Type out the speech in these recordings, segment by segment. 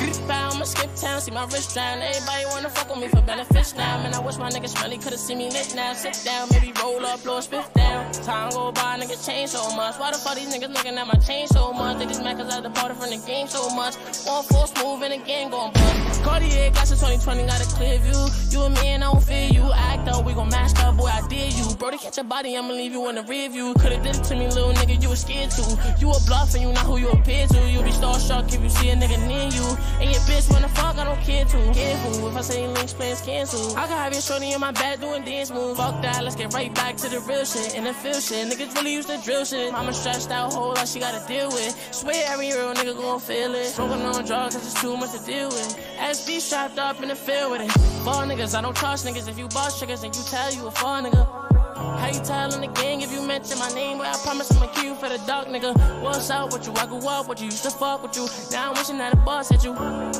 I'ma skip town, see my wrist drown. Everybody wanna fuck with me for benefits now. Man, I wish my niggas really could've seen me lit now. Sit down, maybe roll up, blow a spiff down. Time go by, niggas change so much. Why the fuck these niggas looking at my chain so much? They just mad cause I departed from the game so much. 1-4 smooth and again gon' bust. Cartier glasses 2020 got a clear view. You and me and I don't fear you. Act up, we gon' mash up, boy, I dare you. Bro, to catch a body, I'ma leave you in the rear view. Could've did it to me, little nigga, you was scared to. You a bluff and you not who you appear to. You be starstruck if you see a nigga near you. And your bitch wanna fuck, I don't care to. Careful, if I say links, plans cancel. I can have your shorty in my back doing dance moves. Fuck that, let's get right back to the real shit. And the feel shit, niggas really used to drill shit. Mama stressed out, whole lot she gotta deal with. Swear every real nigga gon' feel it. Smoking on drugs, cause it's too much to deal with. SB strapped up in the field with it. Ball niggas, I don't trust niggas. If you boss triggers, then you tell you a fall nigga. How you tellin' the gang if you mention my name? Well, I promise I'ma kill you for the dark nigga. What's up with you? I grew up with you, used to fuck with you. Now I'm wishing that a boss hit you.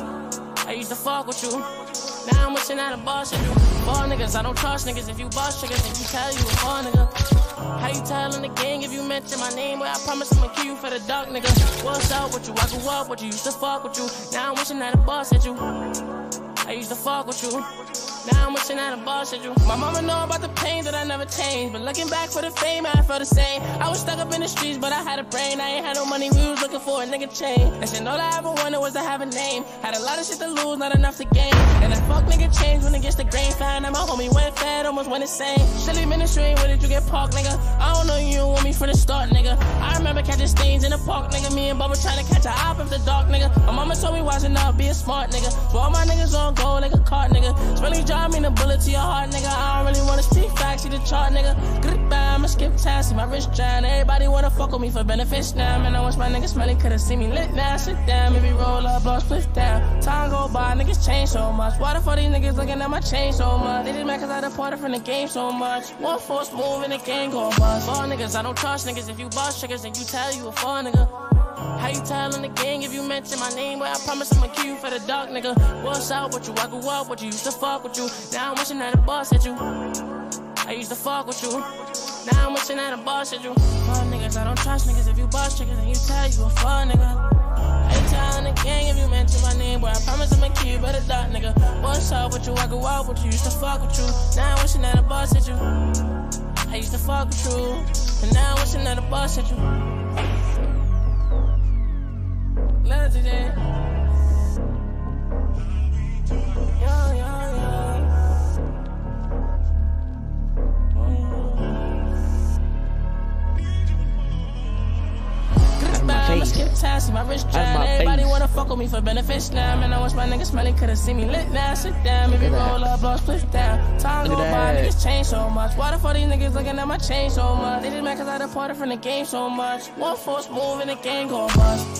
I used to fuck with you. Now I'm wishing that a boss hit you. Ball niggas, I don't trust niggas. If you boss triggers, then you tell you a fall nigga. How you tellin' the gang if you mention my name? Well, I promise I'ma kill you for the dark nigga. What's up with you? I grew up with you, used to fuck with you. Now I'm wishing that a boss hit you. I used to fuck with you. Now I'm wishing that a boss hit you. My mama know about the pain that I never changed, but looking back for the fame, I felt the same. I was stuck up in the streets, but I had a brain. I ain't had no money, we was looking for a nigga chain. And said all I ever wanted was to have a name. Had a lot of shit to lose, not enough to gain. And that fuck nigga changed when it gets the grain. Found out my homie went fat, almost went insane. Silly ministry, where did you get parked, nigga? I don't know, you don't want me from the start, nigga. I remember catching stains in the park, nigga. Me and Bubba trying to catch a op of the dark, nigga. My mama told me watching out, be a smart nigga. So all my niggas on go like a cart, nigga. Really drive me the bullet to your heart, nigga. I don't really wanna speak facts, see the chart, nigga. Goodbye, I'ma skip town, see my wrist drown. Everybody wanna fuck with me for benefits now. Man, I wish my niggas smelly could've seen me lit now. Sit down, maybe roll up, blow split down. Time go by, niggas change so much. Why the fuck these niggas looking at my chain so much? They just mad cause I departed from the game so much. 1-4 smooth and the gang gon' bust. Ball niggas, I don't trust niggas. If you boss triggers, then you tell you a fall nigga. How you tellin' the gang if you mention my name? Well, I promise I'ma kill you for the dark nigga. What's up with you? I grew up with you, used to fuck with you. Now I'm wishing that a boss hit you. I used to fuck with you. Now I'm wishing that a boss hit you. Fuck niggas, I don't trust niggas. If you boss triggers, then you tell you a fuck nigga. How you tellin' the gang if you mention my name? Well, I promise I'ma kill you for the dark nigga. What's up with you? I grew up with you, used to fuck with you. Now I'm wishing that a boss hit you. I used to fuck with you. And now I'm wishing that a boss hit you. Love today. I'ma skip town, see my wrist drown. Everybody wanna fuck with me for benefits now. Man, I wish my niggas smelly could've seen me lit now. Sit down, maybe roll up, blow split down. Time go by, niggas change so much. Why the fuck these niggas looking at my chain so much? They just mad cause I departed from the game so much. 1-4 smooth and the gang gon' bust.